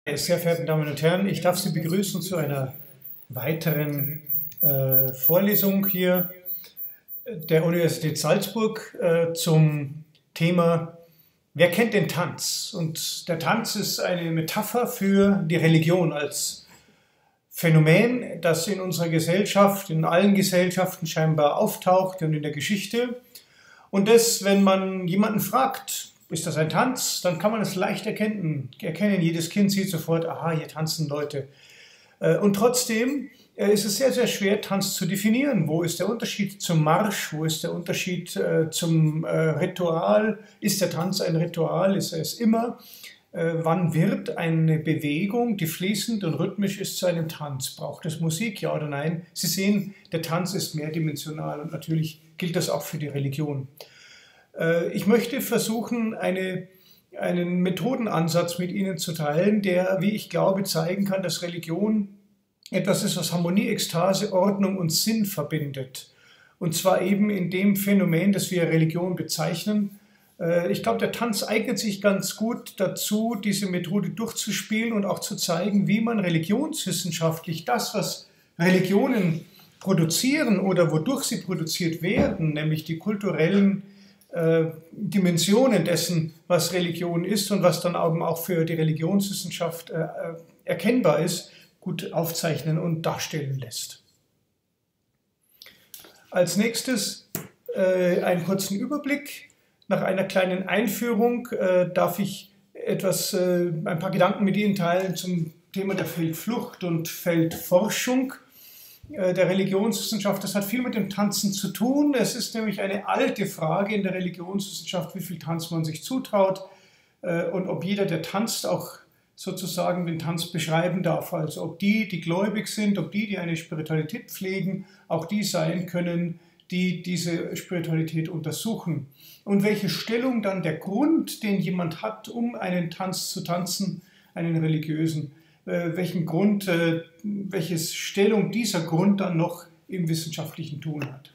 Sehr verehrten Damen und Herren, ich darf Sie begrüßen zu einer weiteren Vorlesung hier der Universität Salzburg zum Thema Wer kennt den Tanz? Und der Tanz ist eine Metapher für die Religion als Phänomen, das in unserer Gesellschaft, in allen Gesellschaften scheinbar auftaucht und in der Geschichte. Und das, wenn man jemanden fragt, ist das ein Tanz, dann kann man es leicht erkennen. Jedes Kind sieht sofort, aha, hier tanzen Leute. Und trotzdem ist es sehr, sehr schwer, Tanz zu definieren. Wo ist der Unterschied zum Marsch? Wo ist der Unterschied zum Ritual? Ist der Tanz ein Ritual? Ist er es immer? Wann wird eine Bewegung, die fließend und rhythmisch ist, zu einem Tanz? Braucht es Musik, ja oder nein? Sie sehen, der Tanz ist mehrdimensional und natürlich gilt das auch für die Religion. Ich möchte versuchen, einen Methodenansatz mit Ihnen zu teilen, der, wie ich glaube, zeigen kann, dass Religion etwas ist, was Harmonie, Ekstase, Ordnung und Sinn verbindet. Und zwar eben in dem Phänomen, das wir Religion bezeichnen. Ich glaube, der Tanz eignet sich ganz gut dazu, diese Methode durchzuspielen und auch zu zeigen, wie man religionswissenschaftlich das, was Religionen produzieren oder wodurch sie produziert werden, nämlich die kulturellen Dimensionen dessen, was Religion ist und was dann auch für die Religionswissenschaft erkennbar ist, gut aufzeichnen und darstellen lässt. Als nächstes einen kurzen Überblick. Nach einer kleinen Einführung darf ich ein paar Gedanken mit Ihnen teilen zum Thema der Feldflucht und Feldforschung der Religionswissenschaft. Das hat viel mit dem Tanzen zu tun. Es ist nämlich eine alte Frage in der Religionswissenschaft, wie viel Tanz man sich zutraut und ob jeder, der tanzt, auch sozusagen den Tanz beschreiben darf. Also ob die gläubig sind, ob die eine Spiritualität pflegen, auch die sein können, die diese Spiritualität untersuchen. Und welche Stellung dann der Grund, den jemand hat, um einen Tanz zu tanzen, einen religiösen, welche Stellung dieser Grund dann noch im wissenschaftlichen Tun hat.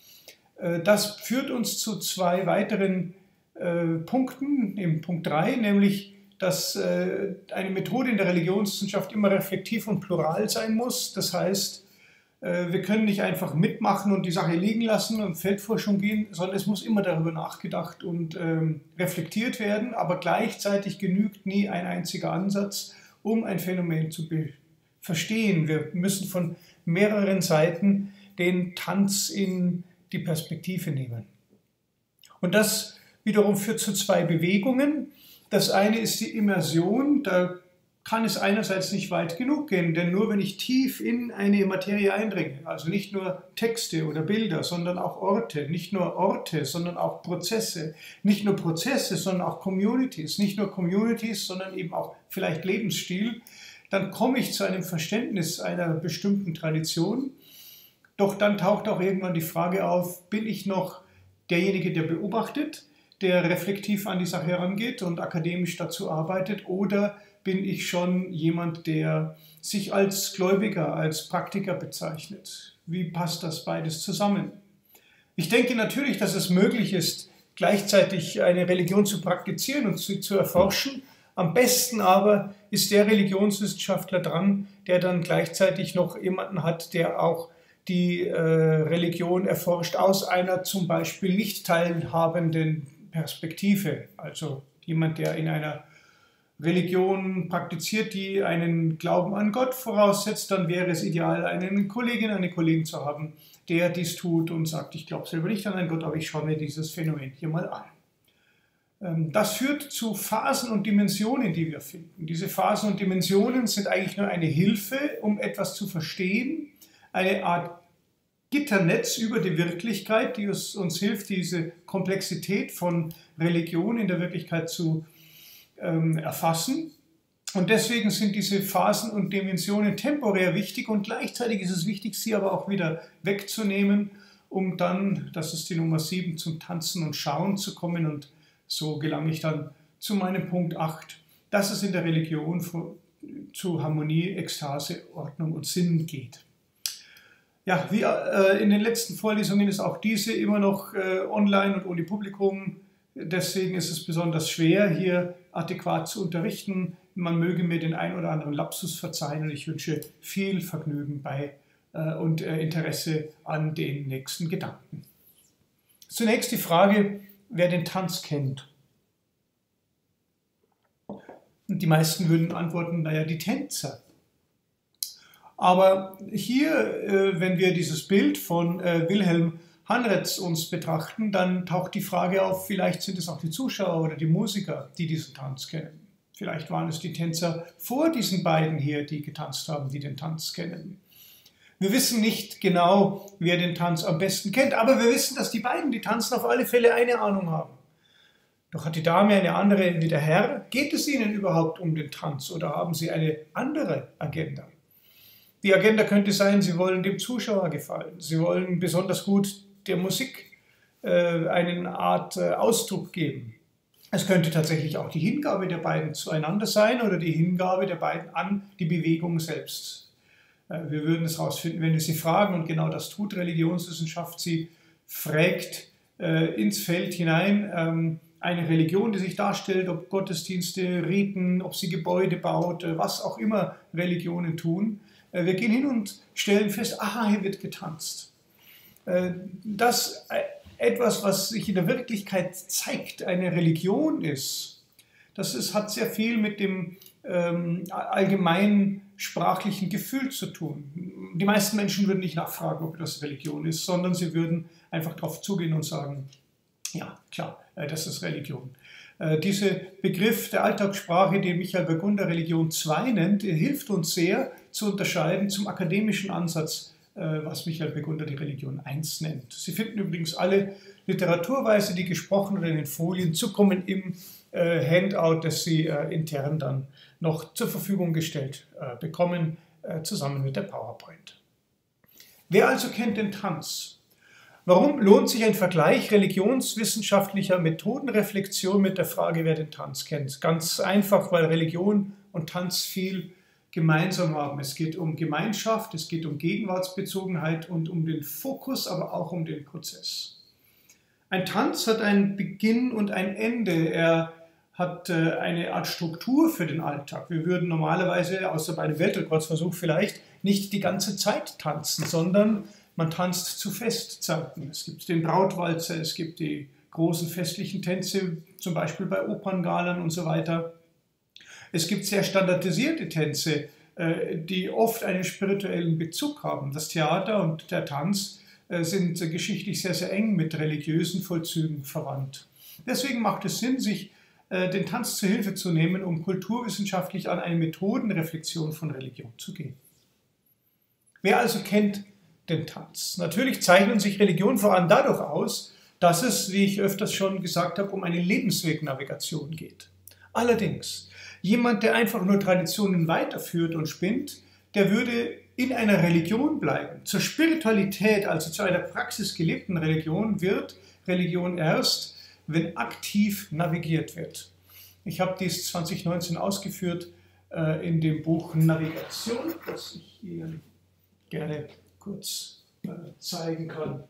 Das führt uns zu zwei weiteren Punkten, im Punkt 3, nämlich, dass eine Methode in der Religionswissenschaft immer reflektiv und plural sein muss. Das heißt, wir können nicht einfach mitmachen und die Sache liegen lassen und Feldforschung gehen, sondern es muss immer darüber nachgedacht und reflektiert werden, aber gleichzeitig genügt nie ein einziger Ansatz, um ein Phänomen zu verstehen. Wir müssen von mehreren Seiten den Tanz in die Perspektive nehmen. Und das wiederum führt zu zwei Bewegungen. Das eine ist die Immersion. Da kann es einerseits nicht weit genug gehen, denn nur wenn ich tief in eine Materie eindringe, also nicht nur Texte oder Bilder, sondern auch Orte, nicht nur Orte, sondern auch Prozesse, nicht nur Prozesse, sondern auch Communities, nicht nur Communities, sondern eben auch vielleicht Lebensstil, dann komme ich zu einem Verständnis einer bestimmten Tradition. Doch dann taucht auch irgendwann die Frage auf, bin ich noch derjenige, der beobachtet, der reflektiv an die Sache herangeht und akademisch dazu arbeitet, oder bin ich schon jemand, der sich als Gläubiger, als Praktiker bezeichnet? Wie passt das beides zusammen? Ich denke natürlich, dass es möglich ist, gleichzeitig eine Religion zu praktizieren und zu erforschen. Am besten aber ist der Religionswissenschaftler dran, der dann gleichzeitig noch jemanden hat, der auch die Religion erforscht aus einer zum Beispiel nicht teilhabenden Perspektive. Also jemand, der in einer Religion praktiziert, die einen Glauben an Gott voraussetzt, dann wäre es ideal, eine Kollegin, einen Kollegen zu haben, der dies tut und sagt, ich glaube selber nicht an einen Gott, aber ich schaue mir dieses Phänomen hier mal an. Das führt zu Phasen und Dimensionen, die wir finden. Diese Phasen und Dimensionen sind eigentlich nur eine Hilfe, um etwas zu verstehen, eine Art Gitternetz über die Wirklichkeit, die uns hilft, diese Komplexität von Religion in der Wirklichkeit zu erfassen. Und deswegen sind diese Phasen und Dimensionen temporär wichtig und gleichzeitig ist es wichtig, sie aber auch wieder wegzunehmen, um dann, das ist die Nummer 7, zum Tanzen und Schauen zu kommen. Und so gelange ich dann zu meinem Punkt 8, dass es in der Religion zu Harmonie, Ekstase, Ordnung und Sinn geht. Ja, wie in den letzten Vorlesungen ist auch diese immer noch online und ohne Publikum. Deswegen ist es besonders schwer, hier adäquat zu unterrichten. man möge mir den ein oder anderen Lapsus verzeihen und ich wünsche viel Vergnügen bei und Interesse an den nächsten Gedanken. Zunächst die Frage, wer den Tanz kennt. Und die meisten würden antworten, naja, die Tänzer. Aber hier, wenn wir dieses Bild von Wilhelm Hanretz uns betrachten, dann taucht die Frage auf, vielleicht sind es auch die Zuschauer oder die Musiker, die diesen Tanz kennen. Vielleicht waren es die Tänzer vor diesen beiden hier, die getanzt haben, die den Tanz kennen. Wir wissen nicht genau, wer den Tanz am besten kennt, aber wir wissen, dass die beiden, die tanzen, auf alle Fälle eine Ahnung haben. Doch hat die Dame eine andere wie der Herr? Geht es ihnen überhaupt um den Tanz oder haben sie eine andere Agenda? Die Agenda könnte sein, sie wollen dem Zuschauer gefallen. Sie wollen besonders gut der Musik eine Art Ausdruck geben. Es könnte tatsächlich auch die Hingabe der beiden zueinander sein oder die Hingabe der beiden an die Bewegung selbst. Wir würden es herausfinden, wenn wir sie fragen, und genau das tut Religionswissenschaft. Sie fragt ins Feld hinein eine Religion, die sich darstellt, ob Gottesdienste, Riten, ob sie Gebäude baut, was auch immer Religionen tun. Wir gehen hin und stellen fest, aha, hier wird getanzt. Dass etwas, was sich in der Wirklichkeit zeigt, eine Religion ist, hat sehr viel mit dem allgemeinen sprachlichen Gefühl zu tun. Die meisten Menschen würden nicht nachfragen, ob das Religion ist, sondern sie würden einfach darauf zugehen und sagen, ja, klar, das ist Religion. Dieser Begriff der Alltagssprache, den Michael Burgunder Religion 2 nennt, hilft uns sehr zu unterscheiden zum akademischen Ansatz, was Michael Burgunder die Religion 1 nennt. Sie finden übrigens alle Literaturweise, die gesprochen oder in den Folien zukommen im Handout, das Sie intern dann noch zur Verfügung gestellt bekommen, zusammen mit der PowerPoint. Wer also kennt den Tanz? Warum lohnt sich ein Vergleich religionswissenschaftlicher Methodenreflexion mit der Frage, wer den Tanz kennt? Ganz einfach, weil Religion und Tanz viel gemeinsam haben. Es geht um Gemeinschaft, es geht um Gegenwartsbezogenheit und um den Fokus, aber auch um den Prozess. Ein Tanz hat einen Beginn und ein Ende. Er hat eine Art Struktur für den Alltag. Wir würden normalerweise, außer bei einem Weltrekordversuch vielleicht, nicht die ganze Zeit tanzen, sondern man tanzt zu Festzeiten. Es gibt den Brautwalzer, es gibt die großen festlichen Tänze, zum Beispiel bei Operngalern und so weiter. Es gibt sehr standardisierte Tänze, die oft einen spirituellen Bezug haben. Das Theater und der Tanz sind geschichtlich sehr, sehr eng mit religiösen Vollzügen verwandt. Deswegen macht es Sinn, sich den Tanz zur Hilfe zu nehmen, um kulturwissenschaftlich an eine Methodenreflexion von Religion zu gehen. Wer also kennt den Tanz? Natürlich zeichnen sich Religionen vor allem dadurch aus, dass es, wie ich öfters schon gesagt habe, um eine Lebenswegnavigation geht. Allerdings, jemand, der einfach nur Traditionen weiterführt und spinnt, der würde in einer Religion bleiben. Zur Spiritualität, also zu einer praxisgelebten Religion, wird Religion erst, wenn aktiv navigiert wird. Ich habe dies 2019 ausgeführt in dem Buch Navigation, das ich hier gerne kurz zeigen kann.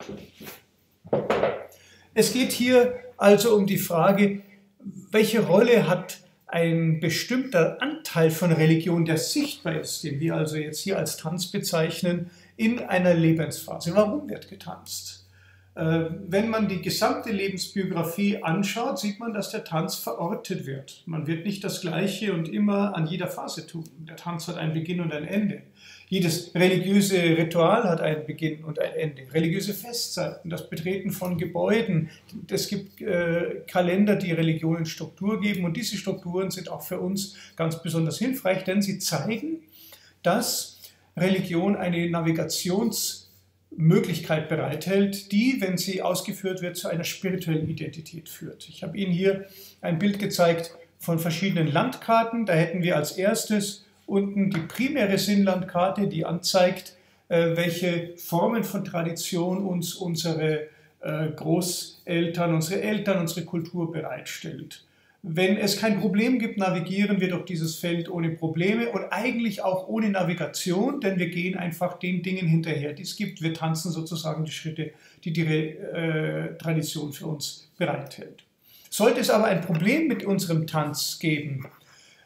Es geht hier also um die Frage, welche Rolle hat ein bestimmter Anteil von Religion, der sichtbar ist, den wir also jetzt hier als Tanz bezeichnen, in einer Lebensphase. Warum wird getanzt? Wenn man die gesamte Lebensbiografie anschaut, sieht man, dass der Tanz verortet wird. Man wird nicht das Gleiche und immer an jeder Phase tun. Der Tanz hat einen Beginn und ein Ende. Jedes religiöse Ritual hat einen Beginn und ein Ende. Religiöse Festzeiten, das Betreten von Gebäuden. Es gibt Kalender, die Religionen Struktur geben, und diese Strukturen sind auch für uns ganz besonders hilfreich, denn sie zeigen, dass Religion eine Navigationsmöglichkeit bereithält, die, wenn sie ausgeführt wird, zu einer spirituellen Identität führt. Ich habe Ihnen hier ein Bild gezeigt von verschiedenen Landkarten. Da hätten wir als erstes unten die primäre Sinnlandkarte, die anzeigt, welche Formen von Tradition uns unsere Großeltern, unsere Eltern, unsere Kultur bereitstellt. Wenn es kein Problem gibt, navigieren wir durch dieses Feld ohne Probleme und eigentlich auch ohne Navigation, denn wir gehen einfach den Dingen hinterher, die es gibt. Wir tanzen sozusagen die Schritte, die die Tradition für uns bereithält. Sollte es aber ein Problem mit unserem Tanz geben,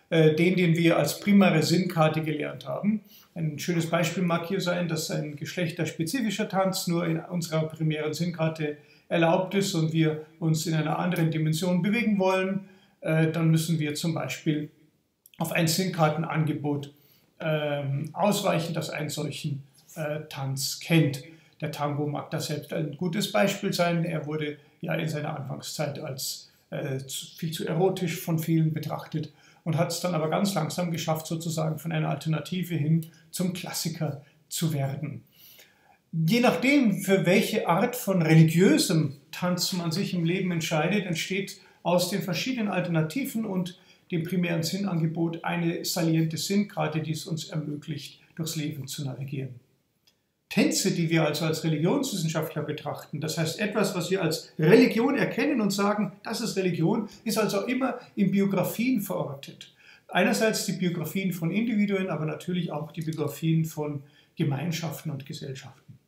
den wir als primäre Sinnkarte gelernt haben. Ein schönes Beispiel mag hier sein, dass ein geschlechterspezifischer Tanz nur in unserer primären Sinnkarte erlaubt ist und wir uns in einer anderen Dimension bewegen wollen. Dann müssen wir zum Beispiel auf ein Sinnkartenangebot ausweichen, das einen solchen Tanz kennt. Der Tango mag da selbst ein gutes Beispiel sein. Er wurde ja in seiner Anfangszeit als viel zu erotisch von vielen betrachtet und hat es dann aber ganz langsam geschafft, sozusagen von einer Alternative hin zum Klassiker zu werden. Je nachdem, für welche Art von religiösem Tanz man sich im Leben entscheidet, entsteht aus den verschiedenen Alternativen und dem primären Sinnangebot eine saliente Sinnkarte, die es uns ermöglicht, durchs Leben zu navigieren. Tänze, die wir also als Religionswissenschaftler betrachten, das heißt etwas, was wir als Religion erkennen und sagen, das ist Religion, ist also immer in Biografien verortet. Einerseits die Biografien von Individuen, aber natürlich auch die Biografien von Gemeinschaften und Gesellschaften.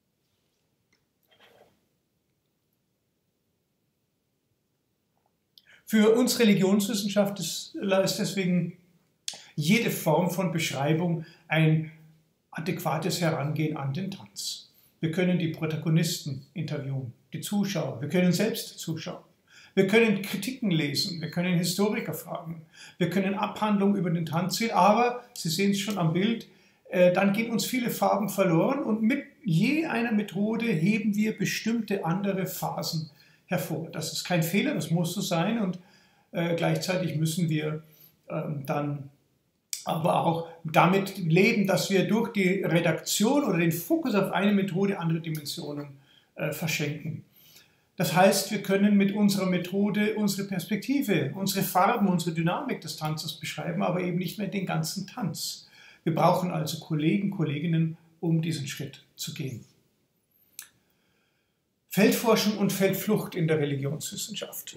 Für uns Religionswissenschaftler ist deswegen jede Form von Beschreibung ein adäquates Herangehen an den Tanz. Wir können die Protagonisten interviewen, die Zuschauer, wir können selbst zuschauen. Wir können Kritiken lesen, wir können Historiker fragen, wir können Abhandlungen über den Tanz sehen, aber, Sie sehen es schon am Bild, dann gehen uns viele Farben verloren und mit je einer Methode heben wir bestimmte andere Phasen hervor. Das ist kein Fehler, das muss so sein und gleichzeitig müssen wir dann aber auch damit leben, dass wir durch die Redaktion oder den Fokus auf eine Methode andere Dimensionen verschenken. Das heißt, wir können mit unserer Methode unsere Perspektive, unsere Farben, unsere Dynamik des Tanzes beschreiben, aber eben nicht mehr den ganzen Tanz. Wir brauchen also Kollegen, Kolleginnen, um diesen Schritt zu gehen. Feldforschung und Feldflucht in der Religionswissenschaft.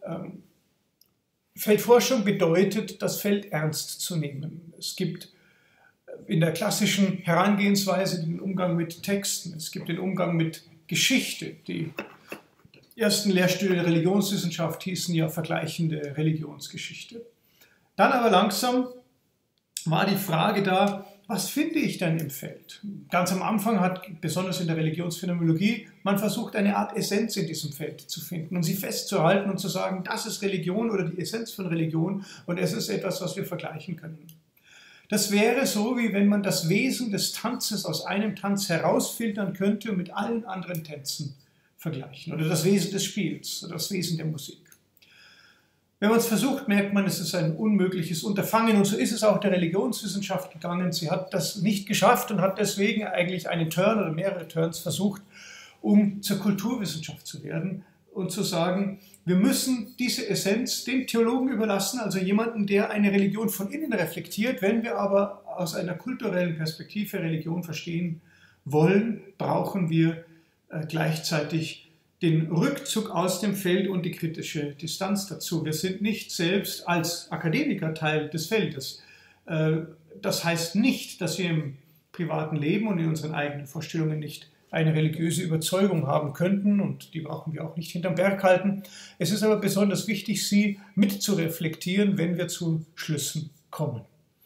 Feldforschung bedeutet, das Feld ernst zu nehmen. Es gibt in der klassischen Herangehensweise den Umgang mit Texten, es gibt den Umgang mit Geschichte. Die ersten Lehrstühle der Religionswissenschaft hießen ja vergleichende Religionsgeschichte. Dann aber langsam war die Frage da, was finde ich denn im Feld? Ganz am Anfang hat, besonders in der Religionsphänomenologie, man versucht, eine Art Essenz in diesem Feld zu finden und sie festzuhalten und zu sagen, das ist Religion oder die Essenz von Religion und es ist etwas, was wir vergleichen können. Das wäre so, wie wenn man das Wesen des Tanzes aus einem Tanz herausfiltern könnte und mit allen anderen Tänzen vergleichen. Oder das Wesen des Spiels oder das Wesen der Musik. Wenn man es versucht, merkt man, es ist ein unmögliches Unterfangen und so ist es auch der Religionswissenschaft gegangen. Sie hat das nicht geschafft und hat deswegen eigentlich einen Turn oder mehrere Turns versucht, um zur Kulturwissenschaft zu werden und zu sagen, wir müssen diese Essenz dem Theologen überlassen, also jemanden, der eine Religion von innen reflektiert. Wenn wir aber aus einer kulturellen Perspektive Religion verstehen wollen, brauchen wir gleichzeitig den Rückzug aus dem Feld und die kritische Distanz dazu. Wir sind nicht selbst als Akademiker Teil des Feldes. Das heißt nicht, dass wir im privaten Leben und in unseren eigenen Vorstellungen nicht eine religiöse Überzeugung haben könnten und die brauchen wir auch nicht hinterm Berg halten. Es ist aber besonders wichtig, sie mit zu reflektieren, wenn wir zu Schlüssen kommen.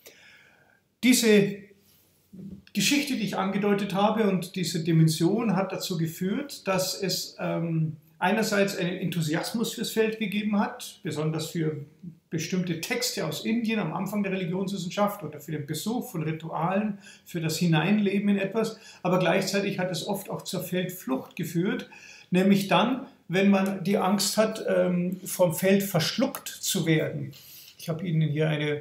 Diese Geschichte, die ich angedeutet habe und diese Dimension hat dazu geführt, dass es einerseits einen Enthusiasmus fürs Feld gegeben hat, besonders für bestimmte Texte aus Indien am Anfang der Religionswissenschaft oder für den Besuch von Ritualen, für das Hineinleben in etwas, aber gleichzeitig hat es oft auch zur Feldflucht geführt, nämlich dann, wenn man die Angst hat, vom Feld verschluckt zu werden. Ich habe Ihnen hier eine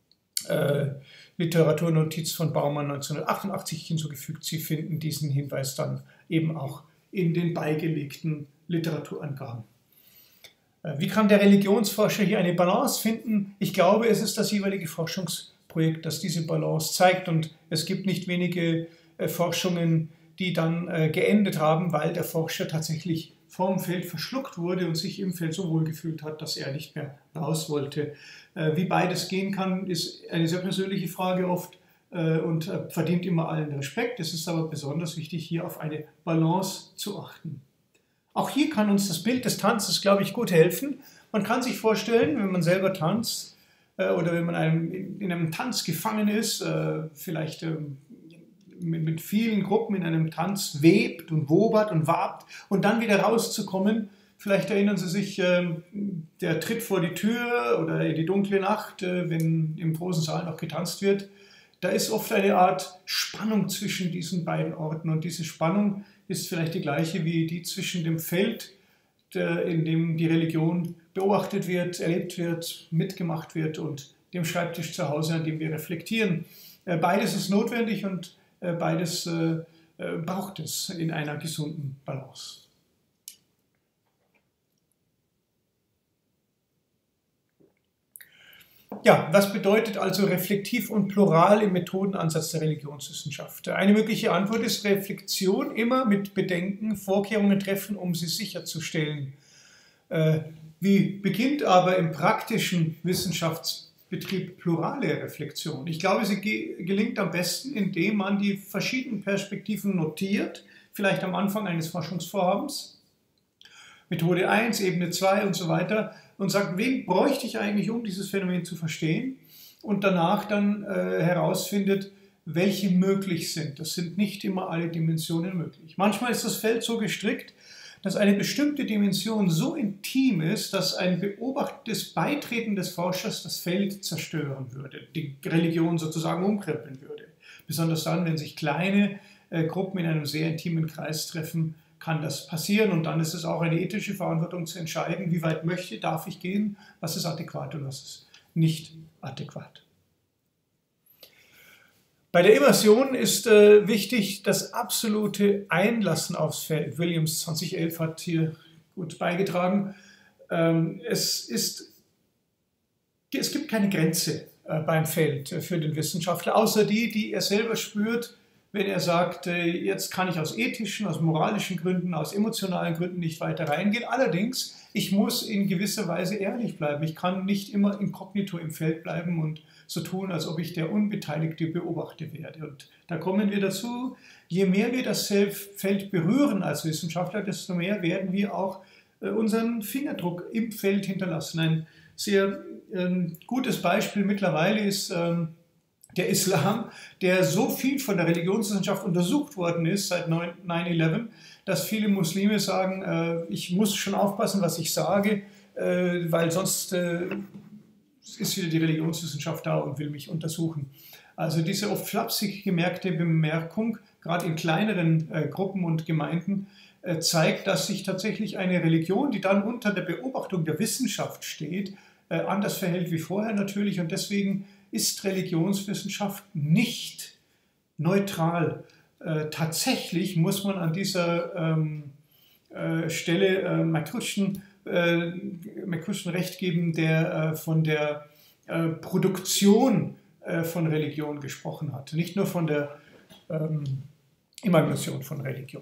Literaturnotiz von Baumann 1988 hinzugefügt. Sie finden diesen Hinweis dann eben auch in den beigelegten Literaturangaben. Wie kann der Religionsforscher hier eine Balance finden? Ich glaube, es ist das jeweilige Forschungsprojekt, das diese Balance zeigt und es gibt nicht wenige Forschungen, die dann geendet haben, weil der Forscher tatsächlich vom Feld verschluckt wurde und sich im Feld so wohl gefühlt hat, dass er nicht mehr raus wollte. Wie beides gehen kann, ist eine sehr persönliche Frage oft und verdient immer allen Respekt. Es ist aber besonders wichtig, hier auf eine Balance zu achten. Auch hier kann uns das Bild des Tanzes, glaube ich, gut helfen. Man kann sich vorstellen, wenn man selber tanzt, oder wenn man in einem Tanz gefangen ist, vielleicht mit vielen Gruppen in einem Tanz webt und wobert und wabt und dann wieder rauszukommen. Vielleicht erinnern Sie sich, der Tritt vor die Tür oder in die dunkle Nacht, wenn im großen Saal noch getanzt wird. Da ist oft eine Art Spannung zwischen diesen beiden Orten und diese Spannung ist vielleicht die gleiche wie die zwischen dem Feld, in dem die Religion beobachtet wird, erlebt wird, mitgemacht wird und dem Schreibtisch zu Hause, an dem wir reflektieren. Beides ist notwendig und beides braucht es in einer gesunden Balance. Ja, was bedeutet also reflektiv und plural im Methodenansatz der Religionswissenschaft? Eine mögliche Antwort ist Reflexion immer mit Bedenken, Vorkehrungen treffen, um sie sicherzustellen. Wie beginnt aber im praktischen Wissenschaftsbetrieb plurale Reflexion? Ich glaube, sie gelingt am besten, indem man die verschiedenen Perspektiven notiert, vielleicht am Anfang eines Forschungsvorhabens, Methode 1, Ebene 2 und so weiter, und sagt, wen bräuchte ich eigentlich, um dieses Phänomen zu verstehen? Und danach dann herausfindet, welche möglich sind. Das sind nicht immer alle Dimensionen möglich. Manchmal ist das Feld so gestrickt, dass eine bestimmte Dimension so intim ist, dass ein beobachtendes Beitreten des Forschers das Feld zerstören würde, die Religion sozusagen umkrempeln würde. Besonders dann, wenn sich kleine Gruppen in einem sehr intimen Kreis treffen, kann das passieren und dann ist es auch eine ethische Verantwortung zu entscheiden, wie weit darf ich gehen, was ist adäquat und was ist nicht adäquat. Bei der Immersion ist wichtig das absolute Einlassen aufs Feld. Williams 2011 hat hier gut beigetragen. Es gibt keine Grenze beim Feld für den Wissenschaftler, außer die er selber spürt, wenn er sagt, jetzt kann ich aus ethischen, aus moralischen Gründen, aus emotionalen Gründen nicht weiter reingehen. Allerdings, ich muss in gewisser Weise ehrlich bleiben. Ich kann nicht immer inkognito im Feld bleiben und so tun, als ob ich der unbeteiligte Beobachter werde. Und da kommen wir dazu, je mehr wir das Feld berühren als Wissenschaftler, desto mehr werden wir auch unseren Fingerdruck im Feld hinterlassen. Ein sehr gutes Beispiel mittlerweile ist der Islam, der so viel von der Religionswissenschaft untersucht worden ist seit 9/11, dass viele Muslime sagen, ich muss schon aufpassen, was ich sage, weil sonst ist wieder die Religionswissenschaft da und will mich untersuchen. Also diese oft flapsig gemerkte Bemerkung, gerade in kleineren Gruppen und Gemeinden, zeigt, dass sich tatsächlich eine Religion, die dann unter der Beobachtung der Wissenschaft steht, anders verhält wie vorher natürlich und deswegen ist Religionswissenschaft nicht neutral. Tatsächlich muss man an dieser Stelle McCutcheon recht geben, der von der Produktion von Religion gesprochen hat, nicht nur von der Imagination von Religion.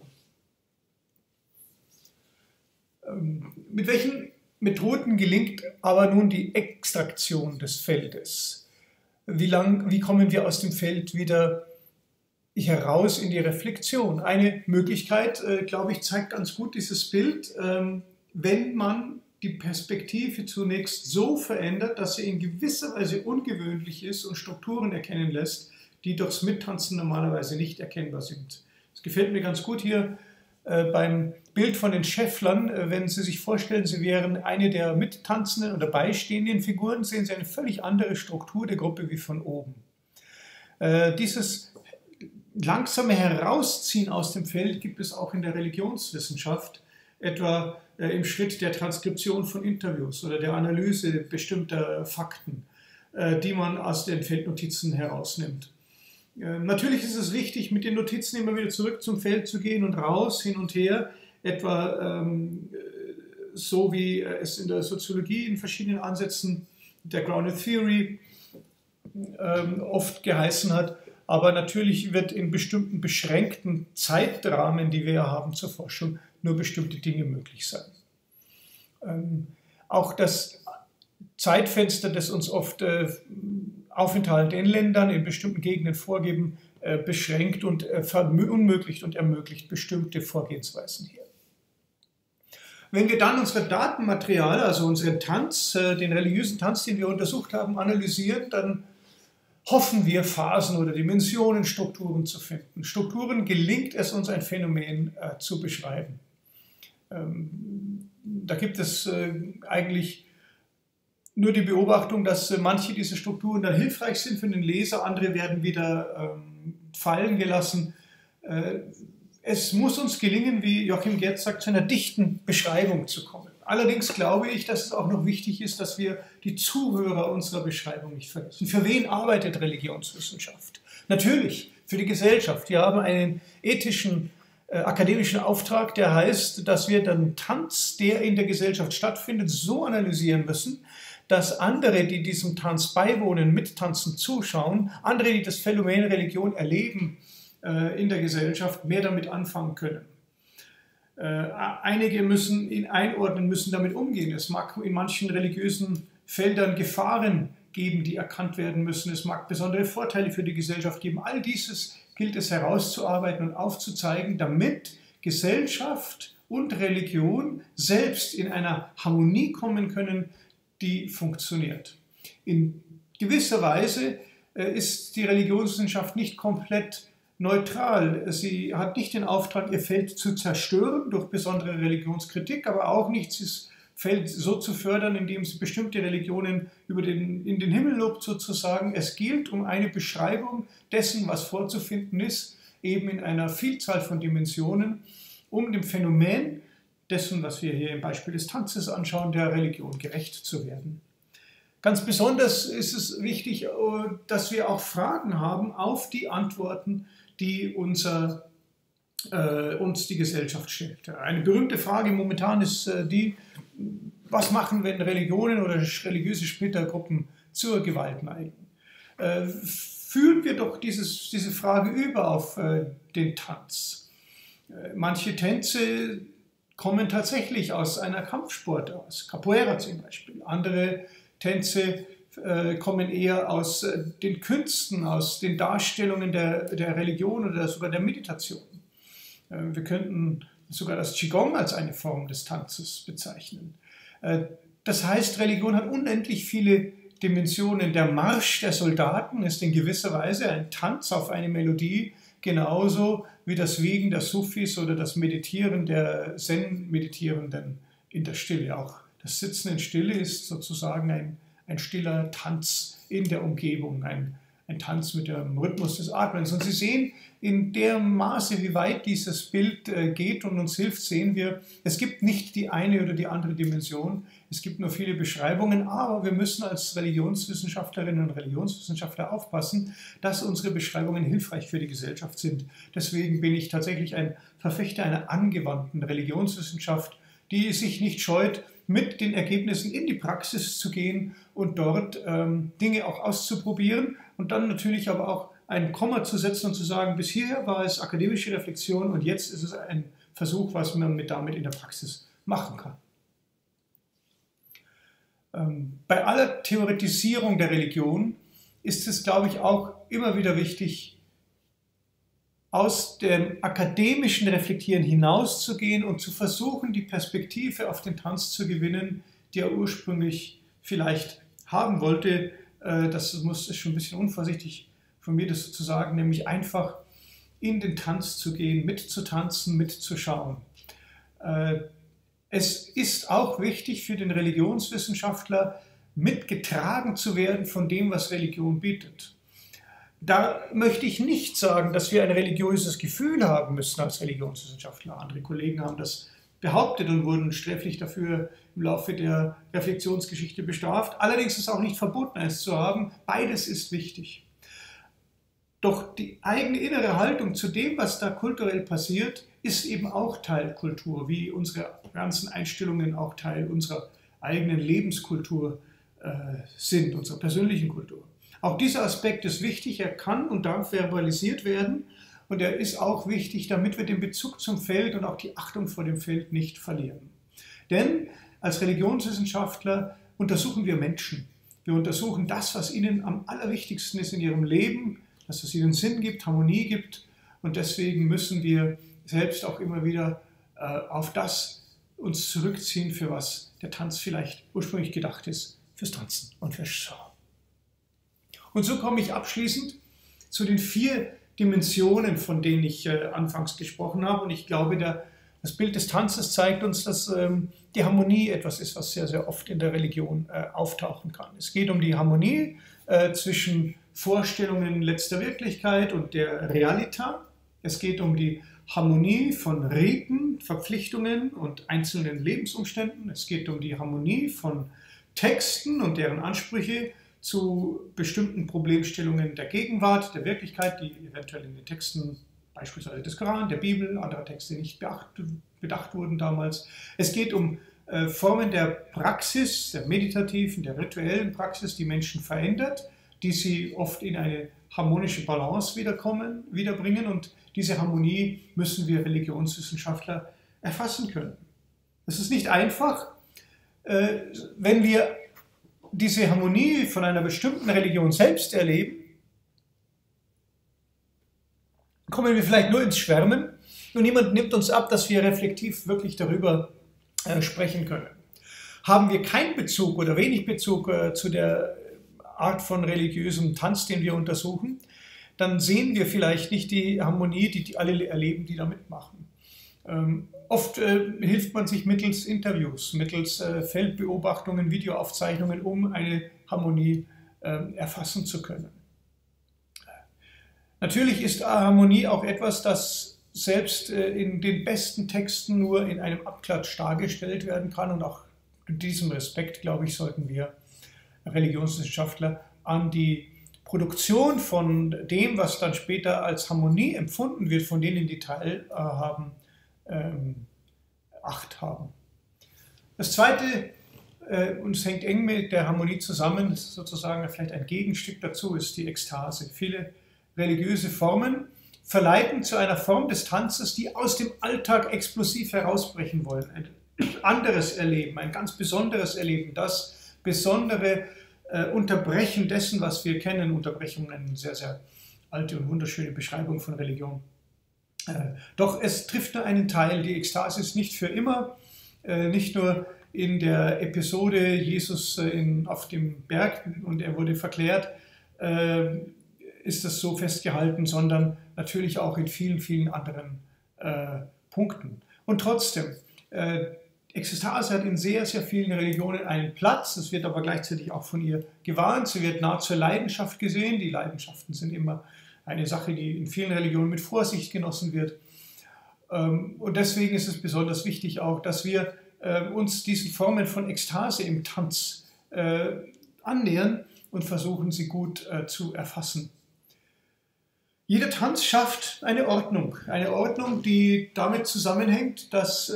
Mit welchen Methoden gelingt aber nun die Extraktion des Feldes? Wie kommen wir aus dem Feld wieder heraus in die Reflexion? Eine Möglichkeit, glaube ich, zeigt ganz gut dieses Bild, wenn man die Perspektive zunächst so verändert, dass sie in gewisser Weise ungewöhnlich ist und Strukturen erkennen lässt, die durchs Mittanzen normalerweise nicht erkennbar sind. Das gefällt mir ganz gut hier beim Bild von den Schefflern. Wenn Sie sich vorstellen, Sie wären eine der mittanzenden oder beistehenden Figuren, sehen Sie eine völlig andere Struktur der Gruppe wie von oben. Dieses langsame Herausziehen aus dem Feld gibt es auch in der Religionswissenschaft, etwa im Schritt der Transkription von Interviews oder der Analyse bestimmter Fakten, die man aus den Feldnotizen herausnimmt. Natürlich ist es wichtig, mit den Notizen immer wieder zurück zum Feld zu gehen und raus, hin und her, etwa so wie es in der Soziologie in verschiedenen Ansätzen der Grounded Theory oft geheißen hat. Aber natürlich wird in bestimmten beschränkten Zeitrahmen, die wir haben zur Forschung, nur bestimmte Dinge möglich sein. Auch das Zeitfenster, das uns oft Aufenthalte in Ländern, in bestimmten Gegenden vorgeben, beschränkt und unmöglicht und ermöglicht bestimmte Vorgehensweisen hier. Wenn wir dann unsere Datenmaterial, also unseren Tanz, den religiösen Tanz, den wir untersucht haben, analysieren, dann hoffen wir, Phasen oder Dimensionen, Strukturen zu finden. Strukturen gelingt es uns, ein Phänomen zu beschreiben. Da gibt es eigentlich nur die Beobachtung, dass manche dieser Strukturen dann hilfreich sind für den Leser, andere werden wieder fallen gelassen. Es muss uns gelingen, wie Joachim Gerz sagt, zu einer dichten Beschreibung zu kommen. Allerdings glaube ich, dass es auch noch wichtig ist, dass wir die Zuhörer unserer Beschreibung nicht vergessen. Für wen arbeitet Religionswissenschaft? Natürlich für die Gesellschaft. Wir haben einen ethischen, akademischen Auftrag, der heißt, dass wir den Tanz, der in der Gesellschaft stattfindet, so analysieren müssen, dass andere, die diesem Tanz beiwohnen, mittanzen, zuschauen, andere, die das Phänomen Religion erleben in der Gesellschaft, mehr damit anfangen können. Einige müssen ihn einordnen, müssen damit umgehen. Es mag in manchen religiösen Feldern Gefahren geben, die erkannt werden müssen. Es mag besondere Vorteile für die Gesellschaft geben. All dieses gilt es herauszuarbeiten und aufzuzeigen, damit Gesellschaft und Religion selbst in einer Harmonie kommen können, die funktioniert. In gewisser Weise ist die Religionswissenschaft nicht komplett neutral. Sie hat nicht den Auftrag, ihr Feld zu zerstören durch besondere Religionskritik, aber auch nicht das Feld so zu fördern, indem sie bestimmte Religionen in den Himmel lobt sozusagen. Es gilt um eine Beschreibung dessen, was vorzufinden ist, eben in einer Vielzahl von Dimensionen, um dem Phänomen dessen, was wir hier im Beispiel des Tanzes anschauen, der Religion gerecht zu werden. Ganz besonders ist es wichtig, dass wir auch Fragen haben auf die Antworten, die uns die Gesellschaft stellt. Eine berühmte Frage momentan ist die, was machen, wenn Religionen oder religiöse Splittergruppen zur Gewalt neigen? Führen wir doch diese Frage über auf den Tanz. Manche Tänze kommen tatsächlich aus einer Kampfsport, aus Capoeira zum Beispiel. Andere Tänze kommen eher aus den Künsten, aus den Darstellungen der Religion oder sogar der Meditation. Wir könnten sogar das Qigong als eine Form des Tanzes bezeichnen. Das heißt, Religion hat unendlich viele Dimensionen. Der Marsch der Soldaten ist in gewisser Weise ein Tanz auf eine Melodie, genauso wie das Wiegen der Sufis oder das Meditieren der Zen-Meditierenden in der Stille. Auch das Sitzen in Stille ist sozusagen ein stiller Tanz in der Umgebung, ein Tanz mit dem Rhythmus des Atmens. Und Sie sehen, in dem Maße, wie weit dieses Bild geht und uns hilft, sehen wir, es gibt nicht die eine oder die andere Dimension, es gibt nur viele Beschreibungen, aber wir müssen als Religionswissenschaftlerinnen und Religionswissenschaftler aufpassen, dass unsere Beschreibungen hilfreich für die Gesellschaft sind. Deswegen bin ich tatsächlich ein Verfechter einer angewandten Religionswissenschaft, die sich nicht scheut, mit den Ergebnissen in die Praxis zu gehen und dort Dinge auch auszuprobieren und dann natürlich aber auch ein Komma zu setzen und zu sagen, bis hierher war es akademische Reflexion und jetzt ist es ein Versuch, was man damit in der Praxis machen kann. Bei aller Theoretisierung der Religion ist es, glaube ich, auch immer wieder wichtig, aus dem akademischen Reflektieren hinauszugehen und zu versuchen, die Perspektive auf den Tanz zu gewinnen, die er ursprünglich vielleicht haben wollte. Das ist schon ein bisschen unvorsichtig von mir, das zu sagen, nämlich einfach in den Tanz zu gehen, mitzutanzen, mitzuschauen. Es ist auch wichtig für den Religionswissenschaftler, mitgetragen zu werden von dem, was Religion bietet. Da möchte ich nicht sagen, dass wir ein religiöses Gefühl haben müssen als Religionswissenschaftler. Andere Kollegen haben das behauptet und wurden sträflich dafür im Laufe der Reflexionsgeschichte bestraft. Allerdings ist es auch nicht verboten, eins zu haben. Beides ist wichtig. Doch die eigene innere Haltung zu dem, was da kulturell passiert, ist eben auch Teil Kultur, wie unsere ganzen Einstellungen auch Teil unserer eigenen Lebenskultur sind, unserer persönlichen Kultur. Auch dieser Aspekt ist wichtig, er kann und darf verbalisiert werden und er ist auch wichtig, damit wir den Bezug zum Feld und auch die Achtung vor dem Feld nicht verlieren. Denn als Religionswissenschaftler untersuchen wir Menschen. Wir untersuchen das, was ihnen am allerwichtigsten ist in ihrem Leben, dass es ihnen Sinn gibt, Harmonie gibt und deswegen müssen wir selbst auch immer wieder auf das uns zurückziehen, für was der Tanz vielleicht ursprünglich gedacht ist, fürs Tanzen und fürs Schauen. Und so komme ich abschließend zu den 4 Dimensionen, von denen ich anfangs gesprochen habe. Und ich glaube, das Bild des Tanzes zeigt uns, dass die Harmonie etwas ist, was sehr, sehr oft in der Religion auftauchen kann. Es geht um die Harmonie zwischen Vorstellungen letzter Wirklichkeit und der Realita. Es geht um die Harmonie von Riten, Verpflichtungen und einzelnen Lebensumständen. Es geht um die Harmonie von Texten und deren Ansprüche zu bestimmten Problemstellungen der Gegenwart, der Wirklichkeit, die eventuell in den Texten beispielsweise des Koran, der Bibel, anderer Texte nicht bedacht wurden damals. Es geht um Formen der Praxis, der meditativen, der rituellen Praxis, die Menschen verändert, die sie oft in eine harmonische Balance wiederbringen, und diese Harmonie müssen wir Religionswissenschaftler erfassen können. Es ist nicht einfach, wenn wir diese Harmonie von einer bestimmten Religion selbst erleben, kommen wir vielleicht nur ins Schwärmen und niemand nimmt uns ab, dass wir reflektiv wirklich darüber sprechen können. Haben wir keinen Bezug oder wenig Bezug zu der Art von religiösem Tanz, den wir untersuchen, dann sehen wir vielleicht nicht die Harmonie, die alle erleben, die da mitmachen. Oft hilft man sich mittels Interviews, mittels Feldbeobachtungen, Videoaufzeichnungen, um eine Harmonie erfassen zu können. Natürlich ist Harmonie auch etwas, das selbst in den besten Texten nur in einem Abklatsch dargestellt werden kann, und auch in diesem Respekt, glaube ich, sollten wir Religionswissenschaftler an die Produktion von dem, was dann später als Harmonie empfunden wird, von denen die teilhaben, Acht haben. Das Zweite, und es hängt eng mit der Harmonie zusammen, ist sozusagen vielleicht ein Gegenstück dazu, ist die Ekstase. Viele religiöse Formen verleiten zu einer Form des Tanzes, die aus dem Alltag explosiv herausbrechen wollen. Ein anderes Erleben, ein ganz besonderes Erleben, das besondere Unterbrechen dessen, was wir kennen. Unterbrechung, eine sehr, sehr alte und wunderschöne Beschreibung von Religion. Doch es trifft nur einen Teil. Die Ekstase ist nicht für immer, nicht nur in der Episode Jesus auf dem Berg und er wurde verklärt, ist das so festgehalten, sondern natürlich auch in vielen, vielen anderen Punkten. Und trotzdem, Ekstase hat in sehr, sehr vielen Religionen einen Platz, es wird aber gleichzeitig auch von ihr gewarnt, sie wird nahe zur Leidenschaft gesehen. Die Leidenschaften sind immer eine Sache, die in vielen Religionen mit Vorsicht genossen wird. Und deswegen ist es besonders wichtig auch, dass wir uns diesen Formen von Ekstase im Tanz annähern und versuchen, sie gut zu erfassen. Jeder Tanz schafft eine Ordnung, die damit zusammenhängt, dass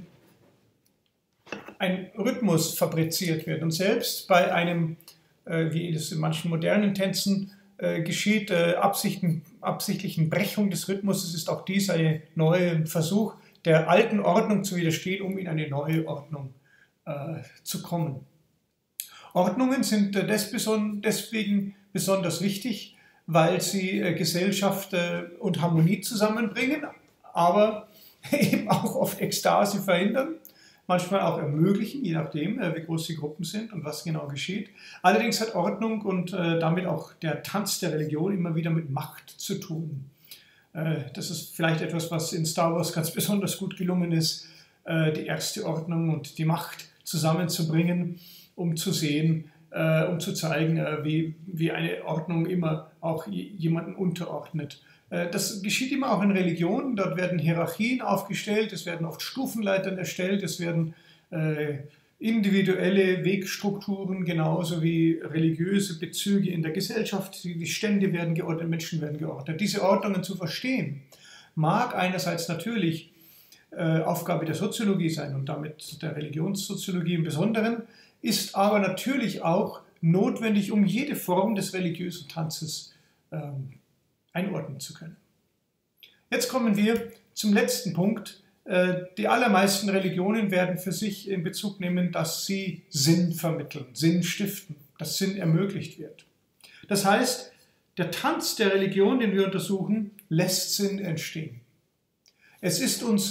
ein Rhythmus fabriziert wird. Und selbst bei einem, wie es in manchen modernen Tänzen geschieht, absichtlichen Brechung des Rhythmus, ist auch dies ein neuer Versuch, der alten Ordnung zu widerstehen, um in eine neue Ordnung zu kommen. Ordnungen sind deswegen besonders wichtig, weil sie Gesellschaft und Harmonie zusammenbringen, aber eben auch oft Ekstase verhindern, manchmal auch ermöglichen, je nachdem, wie groß die Gruppen sind und was genau geschieht. Allerdings hat Ordnung und damit auch der Tanz der Religion immer wieder mit Macht zu tun. Das ist vielleicht etwas, was in Star Wars ganz besonders gut gelungen ist, die erste Ordnung und die Macht zusammenzubringen, um zu sehen, um zu zeigen, wie eine Ordnung immer auch jemanden unterordnet. Das geschieht immer auch in Religionen, dort werden Hierarchien aufgestellt, es werden oft Stufenleitern erstellt, es werden individuelle Wegstrukturen genauso wie religiöse Bezüge in der Gesellschaft, die Stände werden geordnet, Menschen werden geordnet. Diese Ordnungen zu verstehen, mag einerseits natürlich Aufgabe der Soziologie sein und damit der Religionssoziologie im Besonderen, ist aber natürlich auch notwendig, um jede Form des religiösen Tanzes einordnen zu können. Jetzt kommen wir zum letzten Punkt. Die allermeisten Religionen werden für sich in Bezug nehmen, dass sie Sinn vermitteln, Sinn stiften, dass Sinn ermöglicht wird. Das heißt, der Tanz der Religion, den wir untersuchen, lässt Sinn entstehen. Es ist uns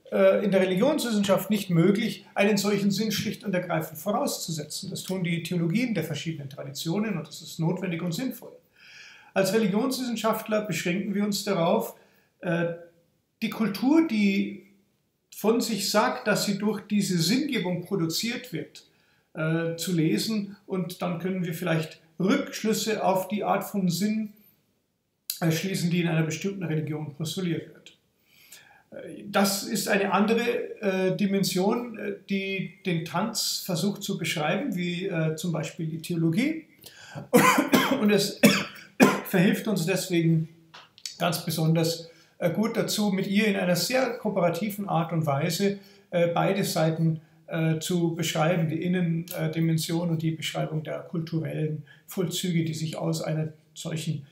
in der Religionswissenschaft nicht möglich, einen solchen Sinn schlicht und ergreifend vorauszusetzen. Das tun die Theologien der verschiedenen Traditionen und das ist notwendig und sinnvoll. Als Religionswissenschaftler beschränken wir uns darauf, die Kultur, die von sich sagt, dass sie durch diese Sinngebung produziert wird, zu lesen, und dann können wir vielleicht Rückschlüsse auf die Art von Sinn schließen, die in einer bestimmten Religion postuliert wird. Das ist eine andere Dimension, die den Tanz versucht zu beschreiben, wie zum Beispiel die Theologie. Und es verhilft uns deswegen ganz besonders gut dazu, mit ihr in einer sehr kooperativen Art und Weise beide Seiten zu beschreiben, die Innendimension und die Beschreibung der kulturellen Vollzüge, die sich aus einer solchen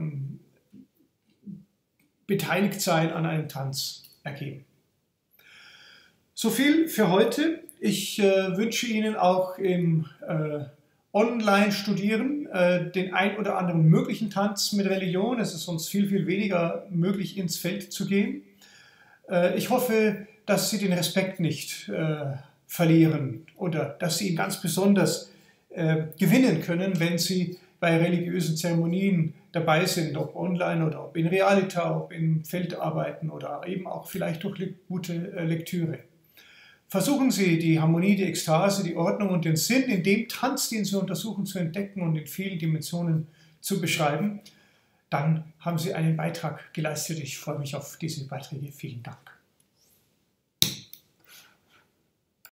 Beteiligtsein an einem Tanz ergeben. So viel für heute. Ich wünsche Ihnen auch im Online-Studieren den ein oder anderen möglichen Tanz mit Religion. Es ist uns viel, viel weniger möglich, ins Feld zu gehen. Ich hoffe, dass Sie den Respekt nicht verlieren oder dass Sie ihn ganz besonders gewinnen können, wenn Sie bei religiösen Zeremonien dabei sind, ob online oder ob in Realita, ob in Feldarbeiten oder eben auch vielleicht durch gute Lektüre. Versuchen Sie, die Harmonie, die Ekstase, die Ordnung und den Sinn in dem Tanz, den Sie untersuchen, zu entdecken und in vielen Dimensionen zu beschreiben. Dann haben Sie einen Beitrag geleistet. Ich freue mich auf diese Beiträge. Vielen Dank.